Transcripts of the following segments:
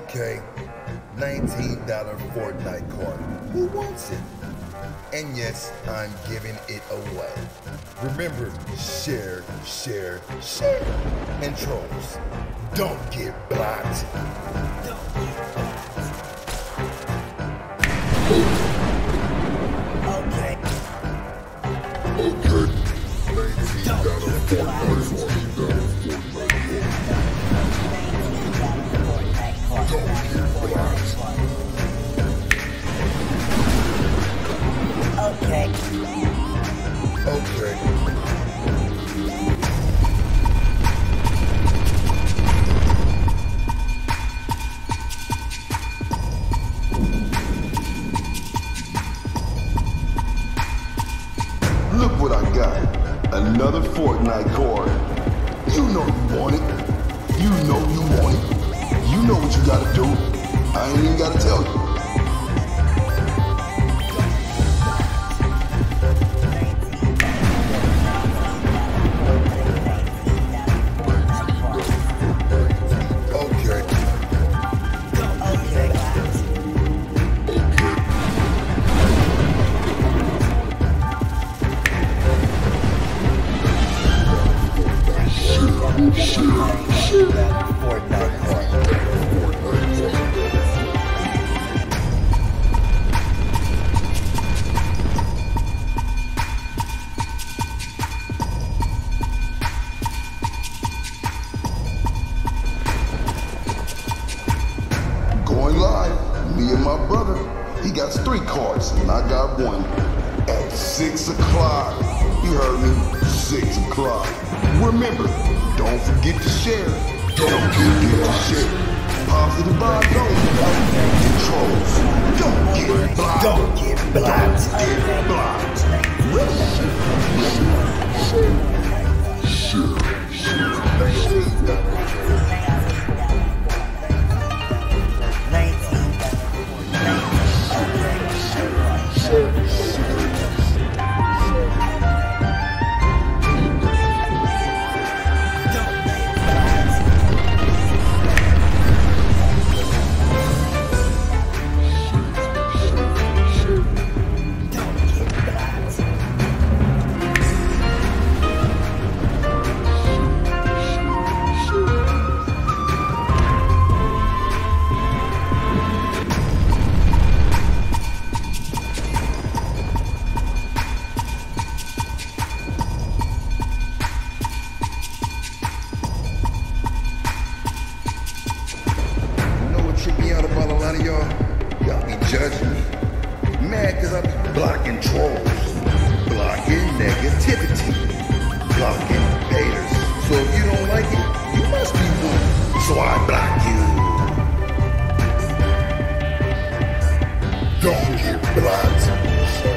Okay, $19 Fortnite card. Who wants it? And yes, I'm giving it away. Remember, share, share, share. And trolls, don't get blocked. Okay. Okay. $19 Fortnite. Okay. Okay. Look what I got. Another Fortnite card. You know you want it. You know you want it. You know what you gotta do. I ain't even gotta tell you. Going live, me and my brother, he got 3 cards and I got 1. At 6 o'clock, you heard me, 6 o'clock. Remember, don't forget to share. Don't forget to share. Positive vibes only. Controls. Don't get blocked. Don't get blocked. Get blocked. Trick me out about a lot of y'all be judging me. Mad cause I be blocking trolls, blocking negativity, blocking haters. So if you don't like it, you must be one. So I block you. Don't get blocked.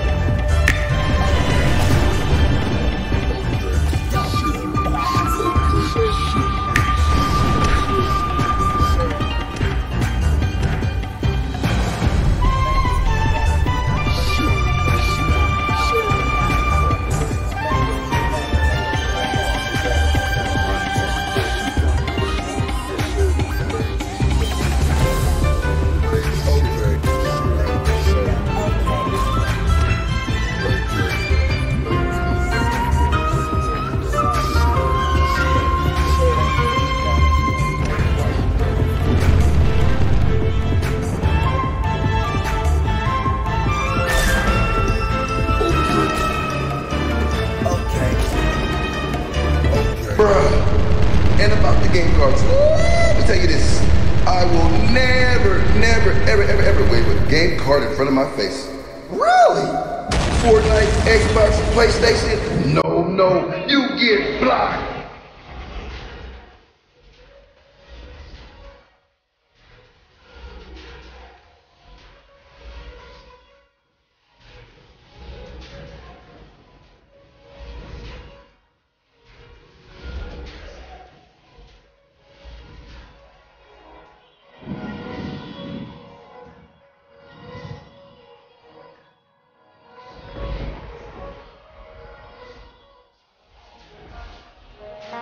Bruh, and about the game cards, let me tell you this. I will never, ever wave a game card in front of my face. Really? Fortnite, Xbox, PlayStation? No, you get blocked.